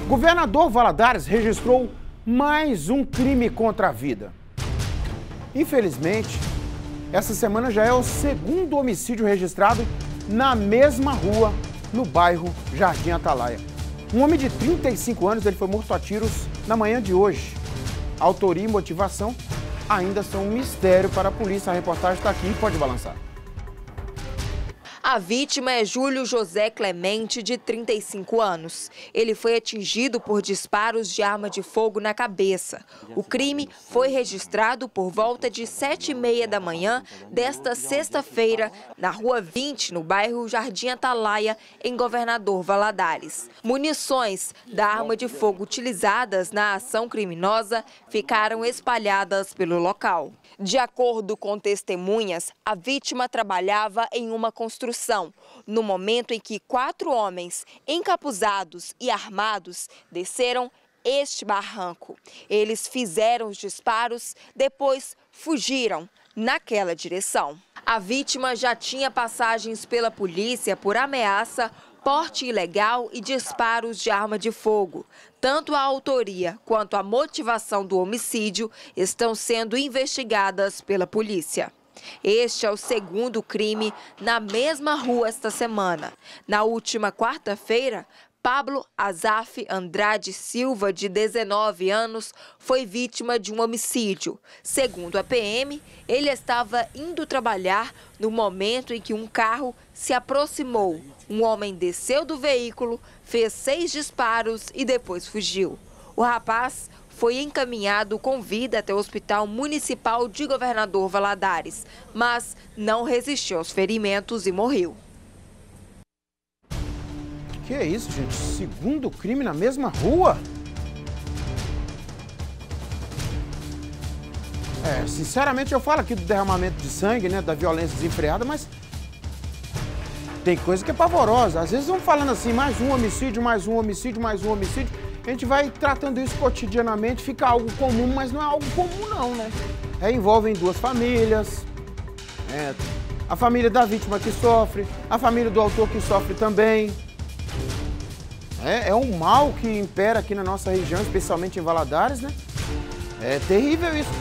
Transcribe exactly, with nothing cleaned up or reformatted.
Governador Valadares registrou mais um crime contra a vida. Infelizmente, essa semana já é o segundo homicídio registrado na mesma rua, no bairro Jardim Atalaia. Um homem de trinta e cinco anos ele foi morto a tiros na manhã de hoje. Autoria e motivação ainda são um mistério para a polícia. A reportagem está aqui e pode balançar. A vítima é Júlio José Clemente, de trinta e cinco anos. Ele foi atingido por disparos de arma de fogo na cabeça. O crime foi registrado por volta de sete e meia da manhã desta sexta-feira, na Rua vinte, no bairro Jardim Atalaia, em Governador Valadares. Munições da arma de fogo utilizadas na ação criminosa ficaram espalhadas pelo local. De acordo com testemunhas, a vítima trabalhava em uma construção, no momento em que quatro homens encapuzados e armados desceram este barranco. Eles fizeram os disparos, depois fugiram naquela direção. A vítima já tinha passagens pela polícia por ameaça, porte ilegal e disparos de arma de fogo. Tanto a autoria quanto a motivação do homicídio estão sendo investigadas pela polícia. Este é o segundo crime na mesma rua esta semana. Na última quarta-feira, Pablo Azaf Andrade Silva, de dezenove anos, foi vítima de um homicídio. Segundo a P M, ele estava indo trabalhar no momento em que um carro se aproximou. Um homem desceu do veículo, fez seis disparos e depois fugiu. O rapaz foi encaminhado com vida até o Hospital Municipal de Governador Valadares, mas não resistiu aos ferimentos e morreu. Que é isso, gente? Segundo crime na mesma rua? É, sinceramente eu falo aqui do derramamento de sangue, né, da violência desenfreada, mas tem coisa que é pavorosa. Às vezes vão falando assim, mais um homicídio, mais um homicídio, mais um homicídio. A gente vai tratando isso cotidianamente, fica algo comum, mas não é algo comum não, né? É, envolvem duas famílias, é, a família da vítima que sofre, a família do autor que sofre também. É, é um mal que impera aqui na nossa região, especialmente em Valadares, né? É terrível isso.